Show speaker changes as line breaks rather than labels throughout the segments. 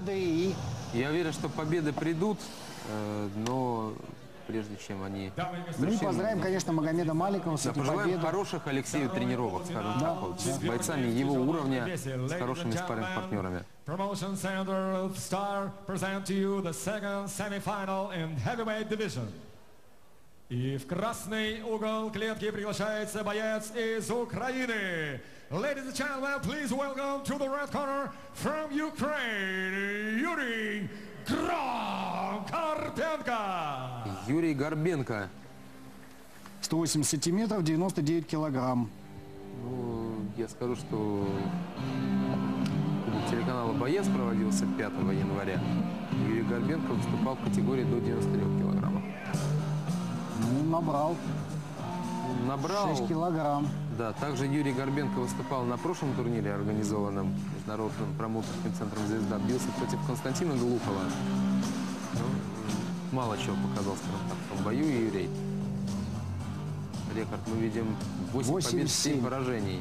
победы и...
Я уверен, что победы придут, но прежде чем они...
Мы поздравим, конечно, Магомеда Маликова с
Да,
этой
пожелаем
победой.
хороших Алексею тренировок, скажем так, вот, с бойцами его уровня, с хорошими спарринг-партнерами.
Promotion Center Star present to you the second semi-final in heavyweight division. И в красный угол клетки приглашается боец из Украины. Ladies and gentlemen, please welcome to the red corner from Ukraine, Юрий Горбенко.
Юрий Горбенко.
180 сантиметров, 99 килограмм.
Ну, я скажу, что телеканала «Боец» проводился 5 января. Юрий Горбенко выступал в категории до 93 килограммов.
Ну, набрал 6 килограмм.
Да, также Юрий Горбенко выступал на прошлом турнире, организованном международным промоутерским центром «Звезда». Бился против Константина Глухова. Ну, мало чего показал, скажем так, в том бою Юрий. Рекорд мы видим 8 побед, 7 поражений.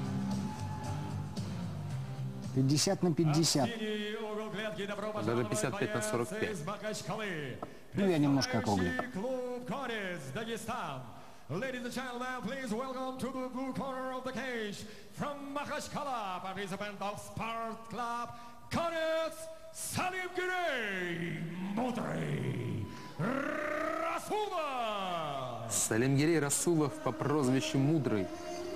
50 на 50.
Даже 55 на 45.
Ну, я немножко округлю.
Ladies and gentlemen, please welcome to the blue corner of the cage from Makhachkala, participant of Sport Club, Konets Salimgirey Mudry Rasulov.
Салимгерей Расулов по прозвищу Мудрый.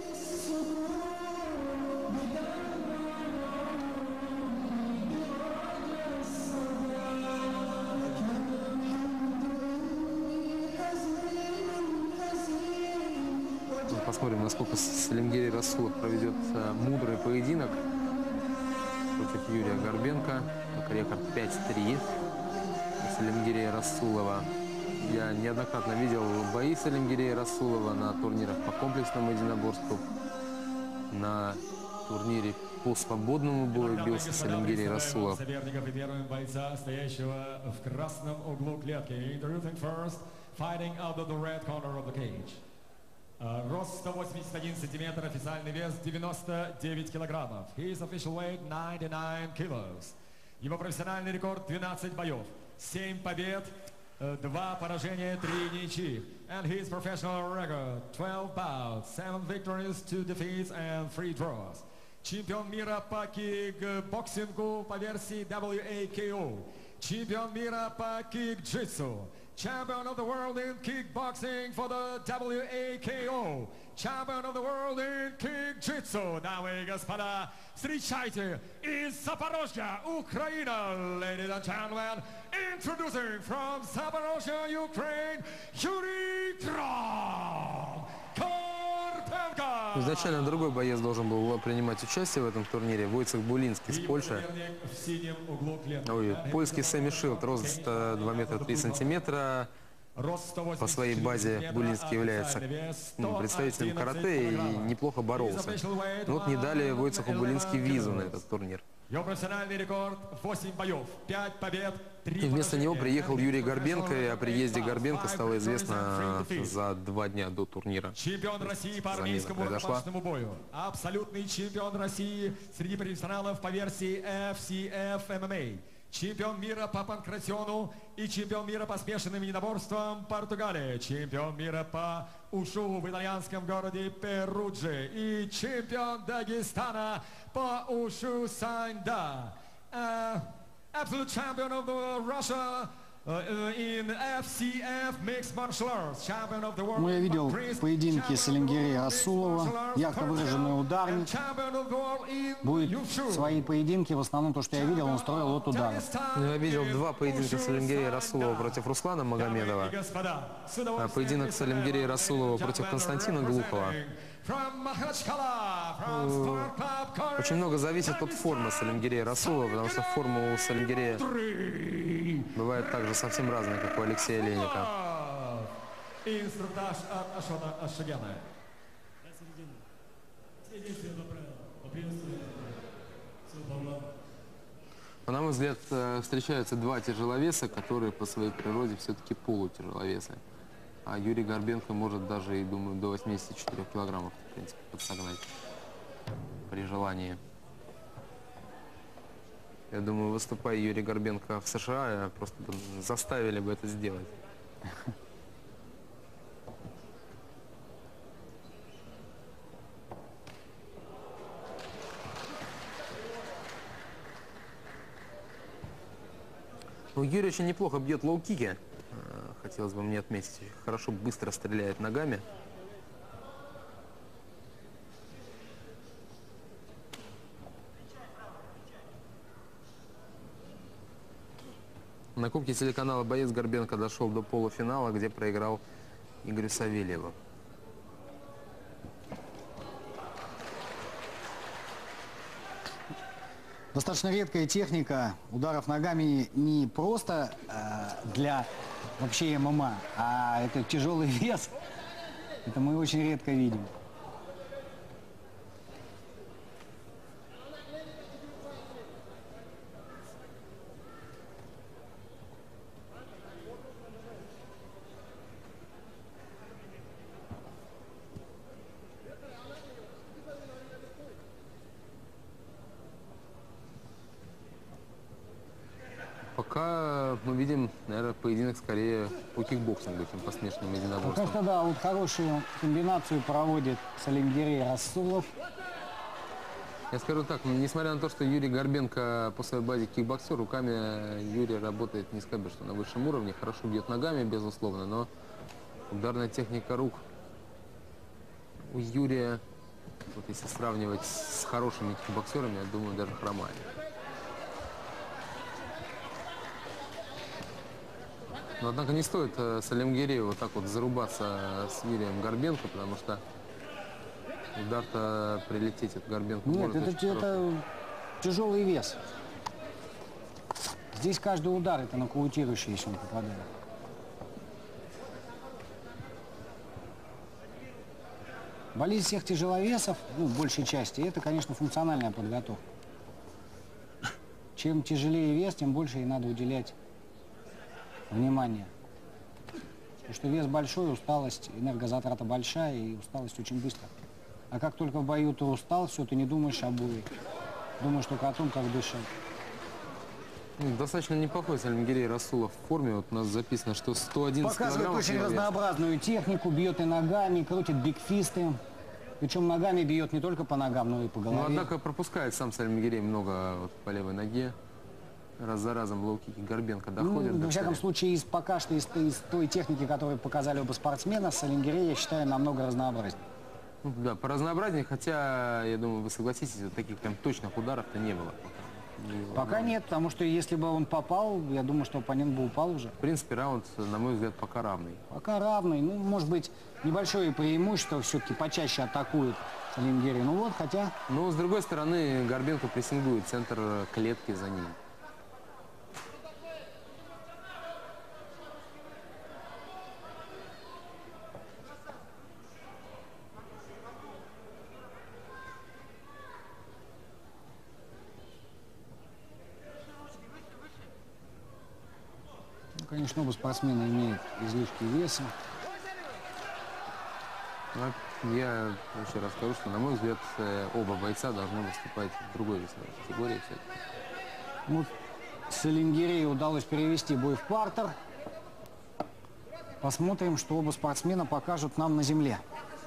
Посмотрим, насколько Салимгерей Расулов проведет мудрый поединок против Юрия Горбенко. Рекорд 5-3 Салимгерея Расулова. Я неоднократно видел бои Салимгерея Расулова на турнирах по комплексному единоборству. На турнире по свободному бою бился Салимгерей Расулов.
Соперников и первым бойца, стоящего в красном углу клетки. Introducing first, fighting out of the red corner of the cage. Рост 181 сантиметр, официальный вес 99 килограммов. His official weight 99 kilos. Его профессиональный рекорд 12 боев, 7 побед, 2 поражения, 3 ничьих. And his professional record 12 bouts, 7 victories, 2 defeats and 3 draws. Чемпион мира по кикбоксингу по версии WAKO. Чемпион мира по кик-джитсу. Champion of the world in kickboxing for the WAKO. Champion of the world in kick-jitsu. Дамы и господа, встречайте из Запорожья, Украина. Ladies and gentlemen, introducing from Zaporozhye, Ukraine, Юрий Горбенко.
Изначально другой боец должен был принимать участие в этом турнире. Войцех Булинский с Польши. Польский Сэмми Шилд, рост 2 метра 3 сантиметра. По своей базе Булинский является представителем карате и неплохо боролся. Но вот не дали Войцеху Булинский визу на этот турнир.
Его профессиональный рекорд 8 боев, 5 побед, 3
И вместо него приехал Юрий Горбенко, и о приезде Горбенко стало известно за 2 дня до турнира.
Чемпион России по армейскому рукопашному бою. Абсолютный чемпион России среди профессионалов по версии FCF MMA. Чемпион мира по панкратиону и чемпион мира по смешанным единоборствам Португалии. Чемпион мира по ушу в итальянском городе Перуджи. И чемпион Дагестана по ушу Саньда. Absolute champion of the Russia in FCF Mixed Martial Arts. Champion of the world.
Ну, я видел поединки Салимгерея Расулова, ярко выраженный ударник. Будет свои поединки, в основном то, что я видел, он строил от удара.
Я видел 2 поединка Салимгерея Расулова против Руслана Магомедова. Поединок Салимгерея Расулова против Константина Глухова. Очень много зависит от формы Салимгерея Расулова, потому что форма у Салимгерея бывает также совсем разная, как у Алексея Леника.
Инструктаж от Ашота Ашагяна.
На мой взгляд, встречаются 2 тяжеловеса, которые по своей природе все-таки полутяжеловесы. А Юрий Горбенко может даже, и думаю, до 84 килограммов, в принципе, подсогнать при желании. Я думаю, выступая Юрий Горбенко в США, просто заставили бы это сделать. Ну, Юрий очень неплохо бьет лоу-кики. Хотелось бы мне отметить. Хорошо, быстро стреляет ногами. На Кубке телеканала боец Горбенко дошел до полуфинала, где проиграл Игорю Савельеву.
Достаточно редкая техника ударов ногами не просто для вообще ММА, а это тяжелый вес. Это мы очень редко видим.
Пока мы видим, наверное, поединок скорее по кикбоксингу, чем по смешанным единоборствам.
Пока что, да, вот хорошую комбинацию проводит Салимгерей Расулов.
Я скажу так, несмотря на то, что Юрий Горбенко по своей базе кикбоксер, руками Юрий работает, не сказать, что на высшем уровне, хорошо бьет ногами, безусловно, но ударная техника рук у Юрия, вот если сравнивать с хорошими кикбоксерами, я думаю, даже хромает. Но, однако, не стоит Салимгерею вот так вот зарубаться с Юрием Горбенко, потому что удар-то прилететь от Горбенко
Нет,
может
это тяжелый вес. Здесь каждый удар это нокаутирующий, если он попадает. Болезнь всех тяжеловесов, ну, в большей части, это, конечно, функциональная подготовка. Чем тяжелее вес, тем больше ей надо уделять внимание. Потому что вес большой, усталость, энергозатрата большая, и усталость очень быстро. А как только в бою ты устал, все, ты не думаешь об боли. Думаешь только о том, как дышать.
Достаточно неплохой Салимгерей Расулов в форме. Вот у нас записано, что 111
Показывает
килограммов.
очень разнообразную технику, бьет и ногами, крутит бигфисты. Причем ногами бьет не только по ногам, но и по голове.
Но, однако, пропускает сам Салимгерей много вот по левой ноге. Раз за разом лоу-кики Горбенко доходят.
Ну, во всяком случае, пока что из той техники, которую показали оба спортсмена, Салимгерей, я считаю, намного разнообразнее.
Ну, да, по разнообразнее, хотя, я думаю, вы согласитесь, вот таких прям точных ударов-то не было.
Пока нет, потому что если бы он попал, я думаю, что оппонент бы упал уже.
В принципе, раунд, на мой взгляд, пока равный.
Пока равный. Ну, может быть, небольшое преимущество, все-таки почаще атакует Салимгерей. Ну вот, хотя...
Но, с другой стороны, Горбенко прессингует центр клетки за ним.
Конечно, оба спортсмена имеют излишки веса.
Я еще раз скажу, что, на мой взгляд, оба бойца должны выступать в другой весовой категории.
Вот Салимгерею удалось перевести бой в партер. Посмотрим, что оба спортсмена покажут нам на земле.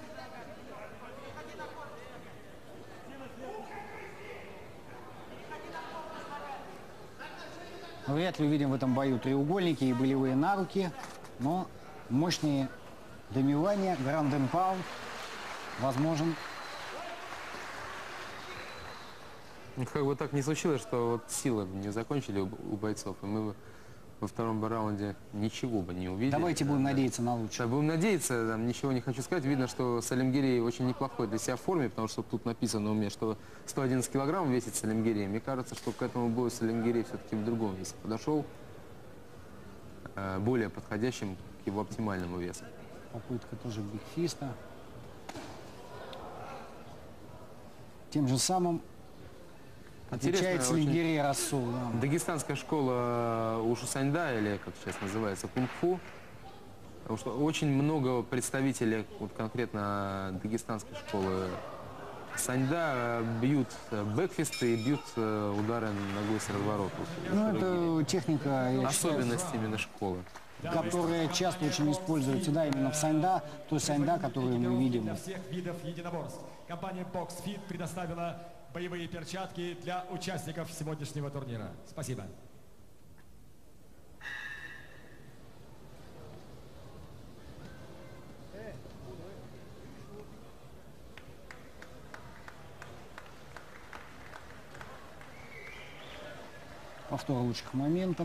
Вряд ли увидим в этом бою треугольники и болевые наруки, но мощные домивания, гранд энд паунд возможен.
Как бы так не случилось, что вот силы не закончили у бойцов, и мы во втором раунде ничего бы не увидели.
Давайте будем надеяться на лучшее.
Да, будем надеяться, там, ничего не хочу сказать. Видно, что Салимгерей очень неплохой для себя в форме, потому что тут написано у меня, что 111 килограмм весит Салимгерей. Мне кажется, что к этому бою Салимгерей все-таки в другом весе подошел, более подходящим к его оптимальному весу.
Попытка тоже бигфиста. Тем же самым отвечает Салимгерей Расул. Да.
Дагестанская школа Ушусаньда, или как сейчас называется, кунг-фу. Потому что очень много представителей вот конкретно дагестанской школы Саньда бьют бэкфисты и бьют удары ногой с разворота.
Ну, это техника, я считаю,
Особенность именно школы.
которая часто очень используется, да, именно в саньда, той саньда, которую мы видим.
Для всех видов единоборств. Компания BoxFit предоставила боевые перчатки для участников сегодняшнего турнира. Спасибо.
Повтор лучших моментов.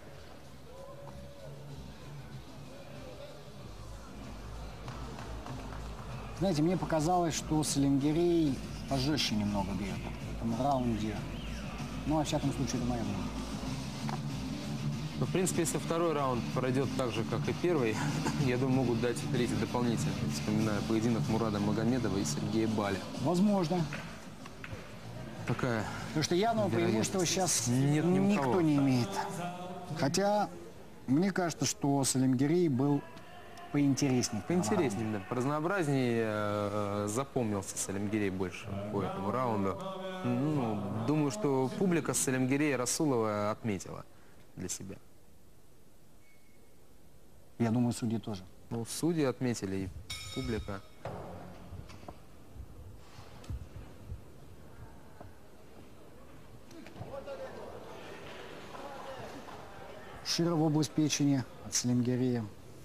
Знаете, мне показалось, что Салимгерей пожестче немного бьет в этом раунде. Ну, во всяком случае, это мое мнение.
Но, в принципе, если второй раунд пройдет так же, как и первый, я думаю, могут дать третий дополнительный. Вспоминаю поединок Мурада Магомедова и Сергея Баля.
Возможно.
Такая.
Потому что явного
вероятность.
преимущества сейчас
Нет ни у
никто
кого.
не имеет. Хотя, мне кажется, что Салимгерей был поинтереснее.
Поинтереснее, да. Поразнообразнее запомнился Салимгерей больше по этому раунду. Ну, думаю, что публика Салимгерея Расулова отметила для себя.
Я думаю, судьи тоже.
Ну, судьи отметили, и публика.
Широ в область печени от Салимгерея.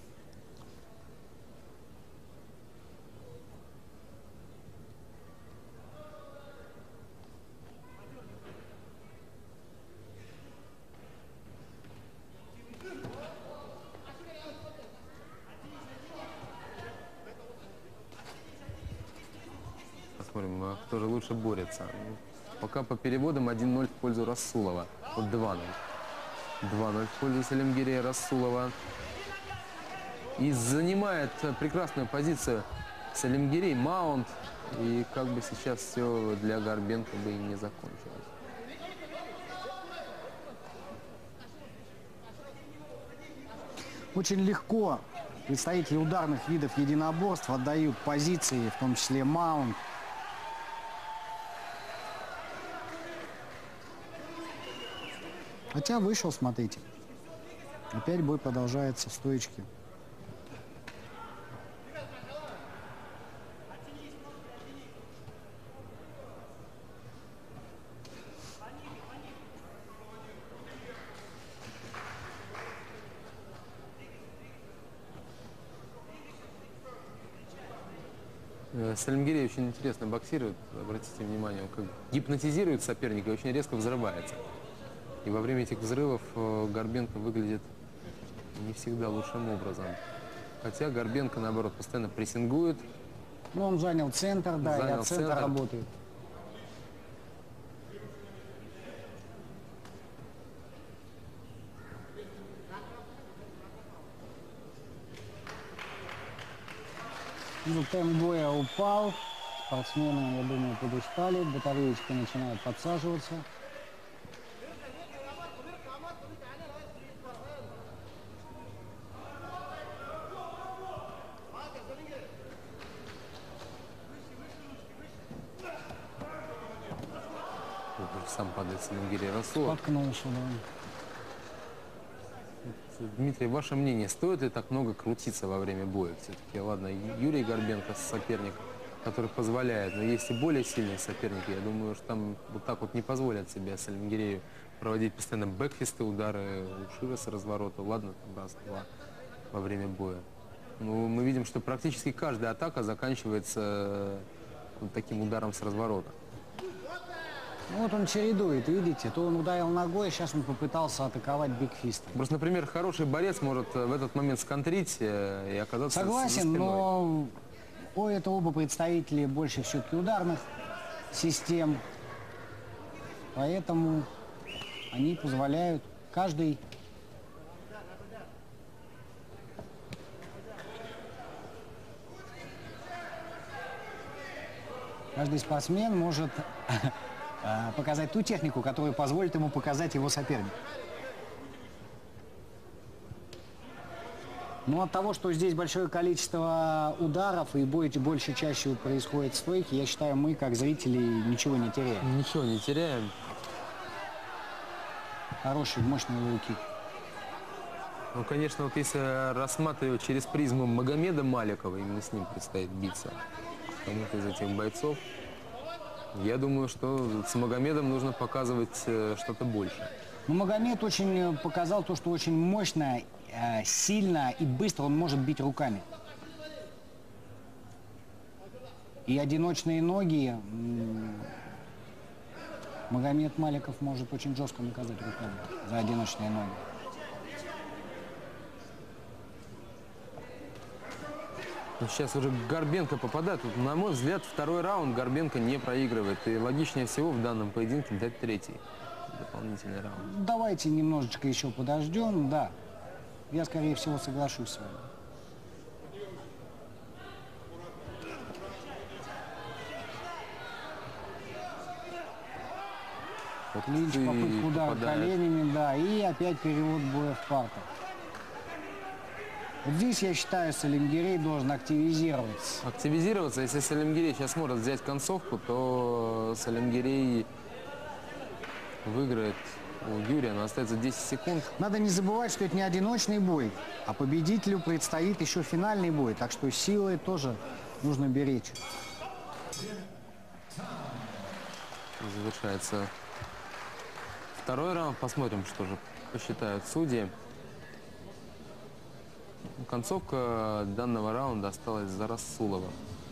Посмотрим, кто же лучше борется. Ну, пока по переводам 1-0 в пользу Расулова. Вот 2-0. 2-0 в пользу Салимгерея Расулова. И занимает прекрасную позицию Салимгерей, маунт. И как бы сейчас все для Горбенко бы и не закончилось.
Очень легко представители ударных видов единоборств отдают позиции, в том числе маунт. Хотя вышел, смотрите. Опять бой продолжается в стоечке.
Салимгерей очень интересно боксирует, обратите внимание, он как гипнотизирует соперника и очень резко взрывается. И во время этих взрывов Горбенко выглядит не всегда лучшим образом. Хотя Горбенко, наоборот, постоянно прессингует.
Ну, он занял центр, да, и
Занял
от центра
центр.
работает. Ну, темп боя упал. Спортсмены, я думаю, подустали. Батареечки начинают подсаживаться.
Сам падает Салимгерей Расулов.
Споткнулся, да.
Дмитрий, ваше мнение, стоит ли так много крутиться во время боя? Все-таки, ладно, Юрий Горбенко соперник, который позволяет, но есть и более сильные соперники. Я думаю, что там вот так вот не позволят себе Салимгерею проводить постоянно бэкфисты, удары ушира с разворота. Ладно, там раз-два во время боя. Но мы видим, что практически каждая атака заканчивается вот таким ударом с разворота.
Ну, вот он чередует, видите, то он ударил ногой, сейчас он попытался атаковать бигфистом.
Просто, например, хороший борец может в этот момент сконтрить и оказаться за
Согласен,
спиной.
но это оба представители больше все-таки ударных систем. Поэтому они позволяют каждый спортсмен может показать ту технику, которая позволит ему показать его соперник. Но от того, что здесь большое количество ударов и бой больше чаще происходит в стойке, я считаю, мы, как зрители, ничего не теряем.
Ничего не теряем.
Хороший, мощный лоу-кик.
Ну, конечно, вот если рассматривать через призму Магомеда Маликова, именно с ним предстоит биться кому-то из этих бойцов, я думаю, что с Магомедом нужно показывать что-то больше.
Но Магомед очень показал то, что очень мощно, сильно и быстро он может бить руками. И одиночные ноги Магомед Маликов может очень жестко наказать руками за одиночные ноги.
Сейчас уже Горбенко попадает. Вот, на мой взгляд, второй раунд Горбенко не проигрывает. И логичнее всего в данном поединке дать третий дополнительный раунд.
Давайте немножечко еще подождем. Да, я, скорее всего, соглашусь с вами.
Вот
Клинч,
ты
попытка удара
попадаешь.
коленями, да, и опять перевод боя в партер. Вот здесь, я считаю, Салимгерей должен активизироваться.
Активизироваться. Если Салимгерей сейчас может взять концовку, то Салимгерей выиграет у Юрия, но остается 10 секунд.
Надо не забывать, что это не одиночный бой, а победителю предстоит еще финальный бой. Так что силы тоже нужно беречь.
Завершается второй раунд. Посмотрим, что же посчитают судьи. Концовка данного раунда осталась за Расулова.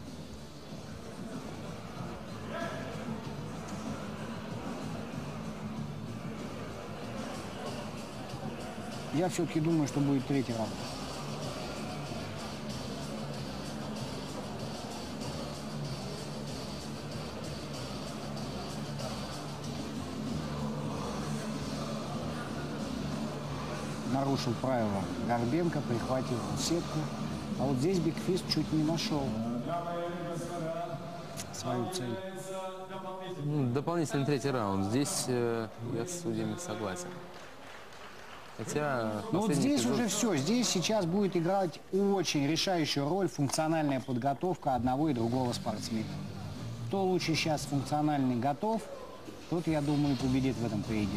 Я все-таки думаю, что будет третий раунд. Нарушил правила Горбенко, прихватил сетку. А вот здесь Бигфист чуть не нашел свою цель.
Дополнительный третий раунд. Здесь я с судьями согласен. Хотя
Ну вот
последний
здесь
эпизод-
уже все. Здесь сейчас будет играть очень решающую роль функциональная подготовка одного и другого спортсмена. Кто лучше сейчас функциональный готов, тот, я думаю, победит в этом поединке.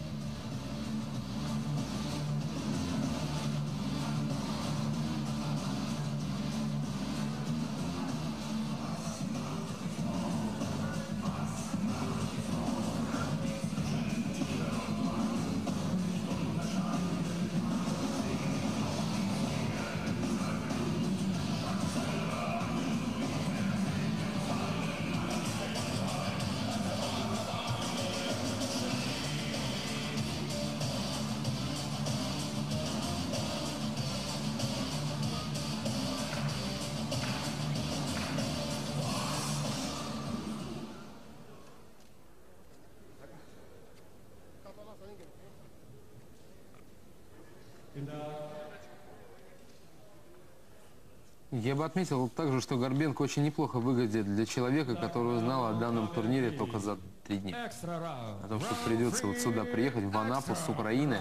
Я бы отметил также, что Горбенко очень неплохо выглядит для человека, который узнал о данном турнире только за 3 дня.
Экстра раунд.
О том, что придется вот сюда приехать, в Анапу, с Украины.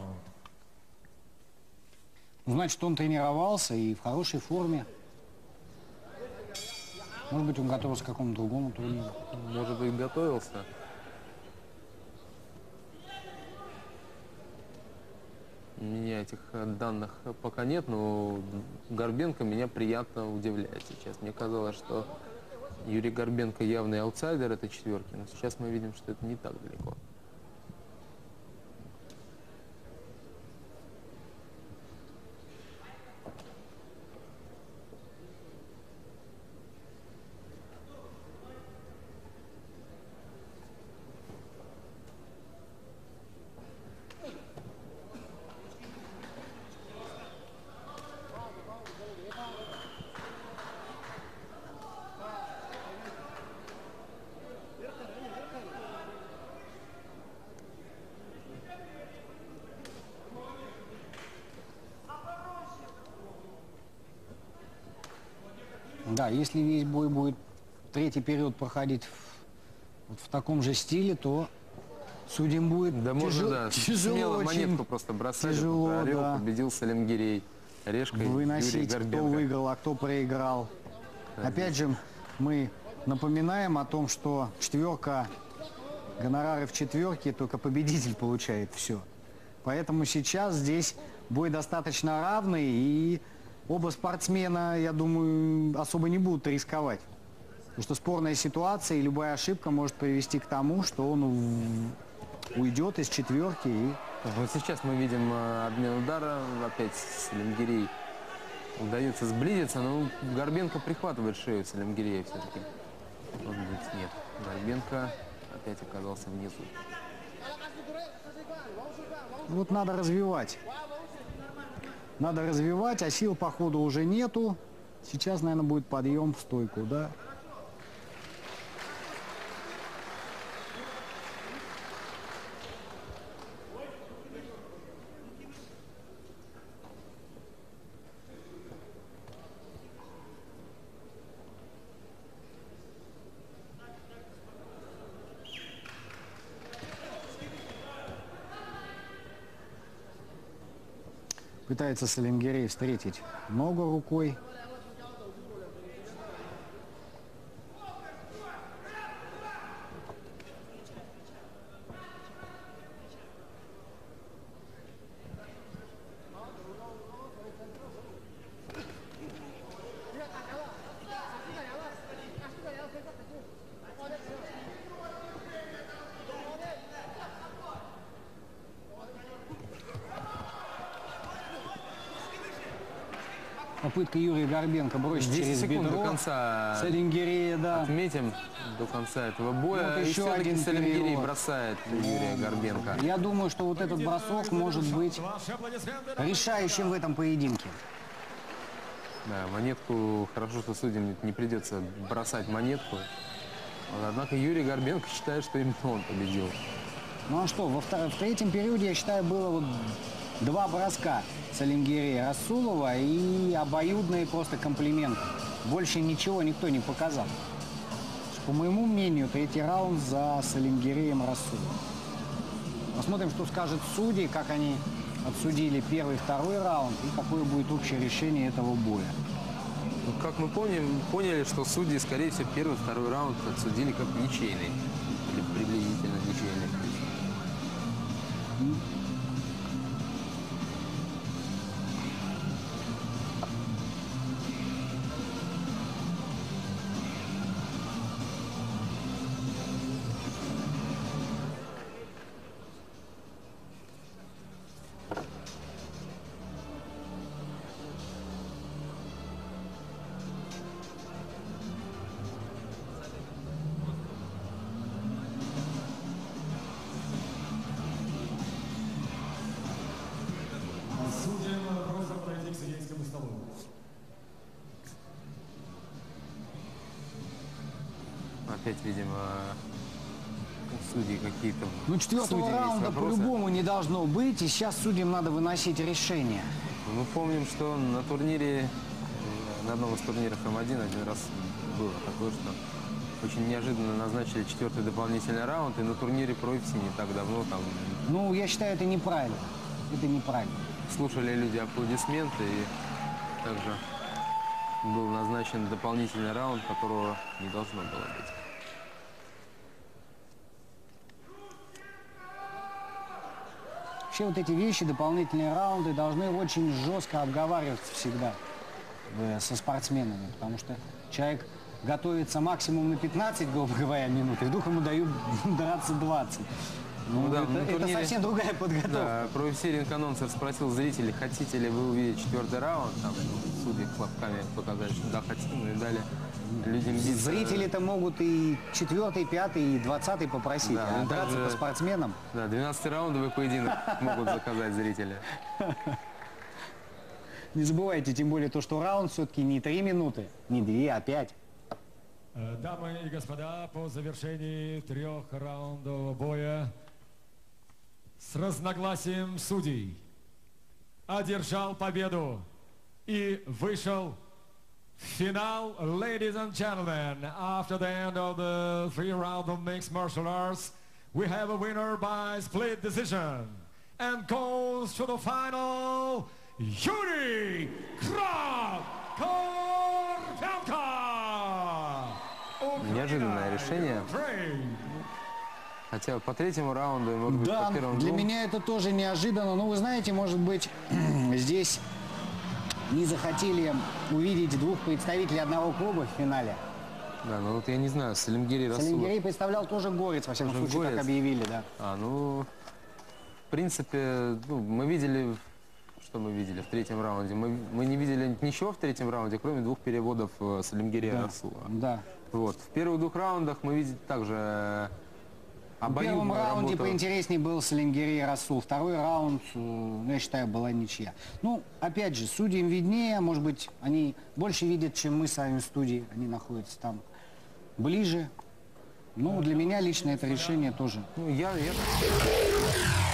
Значит, он тренировался и в хорошей форме. Может быть, он готовился к какому-то другому турниру.
Может быть, готовился. У меня этих данных пока нет, но Горбенко меня приятно удивляет сейчас. Мне казалось, что Юрий Горбенко явный аутсайдер этой четверки, но сейчас мы видим, что это не так далеко.
Да, если весь бой будет третий период проходить вот в таком же стиле, то судьям будет
Да можно, да,
тяжело
смело
очень.
монетку просто бросать.
Тяжело,
Орел
да.
победил Салимгерей. решкой Юрий
выносить, кто
Горбенко.
выиграл, а кто проиграл. Опять же, мы напоминаем о том, что четверка, гонорары в четверке, только победитель получает все. Поэтому сейчас здесь бой достаточно равный, и оба спортсмена, я думаю, особо не будут рисковать. Потому что спорная ситуация, и любая ошибка может привести к тому, что он уйдет из четверки. И...
Вот сейчас мы видим обмен удара, опять Салимгирей удается сблизиться, но Горбенко прихватывает шею Салимгирея все-таки. Может быть, нет. Горбенко опять оказался внизу.
Вот надо развивать. Надо развивать, а сил, походу, уже нету. Сейчас, наверное, будет подъем в стойку, да? Пытается Салимгирей встретить ногу рукой. Попытка Юрия Горбенко бросить
10
через
секунд
бедро.
до конца
Салимгирея, да.
отметим, до конца этого боя.
Вот
И
еще
все-таки
один
Салимгирей
перевод.
бросает Юрия Горбенко.
Я думаю, что вот этот бросок может быть решающим в этом поединке.
Да, монетку, хорошо, что судьям не придется бросать монетку. Однако Юрий Горбенко считает, что именно он победил.
Ну а что, в третьем периоде, я считаю, было вот два броска Салимгирея Расулова и обоюдные просто комплименты. Больше ничего никто не показал. По моему мнению, третий раунд за Салимгиреем Расуловым. Посмотрим, что скажут судьи, как они отсудили первый и второй раунд и какое будет общее решение этого боя.
Ну, как мы поняли, что судьи, скорее всего, первый и второй раунд отсудили как ничейный. Или приблизительно ничейный.
Судьям просьба подойти к судейскому столу.
Опять, видимо, у судей какие-то...
Ну, четвертого раунда по-любому не должно быть, и сейчас судьям надо выносить решение.
Мы помним, что на турнире, на одном из турниров М1 один раз было такое, что очень неожиданно назначили четвертый дополнительный раунд, и на турнире Pro UFC не так давно там...
Ну, я считаю, это неправильно. Это неправильно.
Слушали люди аплодисменты, и также был назначен дополнительный раунд, которого не должно было быть.
Вообще вот эти вещи, дополнительные раунды, должны очень жестко обговариваться всегда со спортсменами, потому что человек готовится максимум на 15, грубо говоря, минут, и вдруг ему дают драться 20. Ну,
да,
это совсем другая подготовка.
Да, Pro UFC ринг-анонсер спросил зрителей, хотите ли вы увидеть четвертый раунд, там судьи хлопками показали, что да, хотим, ну и дали людям биться.
Зрители-то могут и 4-й, 5-й, и 20-й попросить,
Да,
а драться по спортсменам.
Да, 12-раундовый поединок могут заказать зрители.
Не забывайте, тем более то, что раунд все-таки не 3 минуты, не 2, а 5.
Дамы и господа, по завершении трехраундового боя с разногласием судей одержал победу и вышел в финал. Ladies and gentlemen, after the end of the 3 rounds of mixed martial arts, we have a winner by split decision and goes to the final. Юрий Карпенко.
Неожиданное решение. Хотя по третьему раунду, и, может быть,
Да,
по первому
для
двум.
меня это тоже неожиданно. Но вы знаете, может быть, здесь не захотели увидеть двух представителей одного клуба в финале.
Да, ну вот я не знаю, Салимгири Расулов.
Салимгири представлял тоже Горец, во всяком
Тоже
случае,
Горец.
как объявили, да.
Ну, в принципе, ну, мы видели, что мы видели в третьем раунде. Мы не видели ничего в третьем раунде, кроме двух переводов Салимгири Расулова.
Да.
Вот. В первых двух раундах мы видели также
В первом
обоюдную
раунде
работу.
поинтереснее был Салимгири и Расул. Второй раунд, я считаю, была ничья. Ну, опять же, судьям виднее. Может быть, они больше видят, чем мы с вами в студии. Они находятся там ближе. Ну, для меня лично это решение тоже.
Ну, я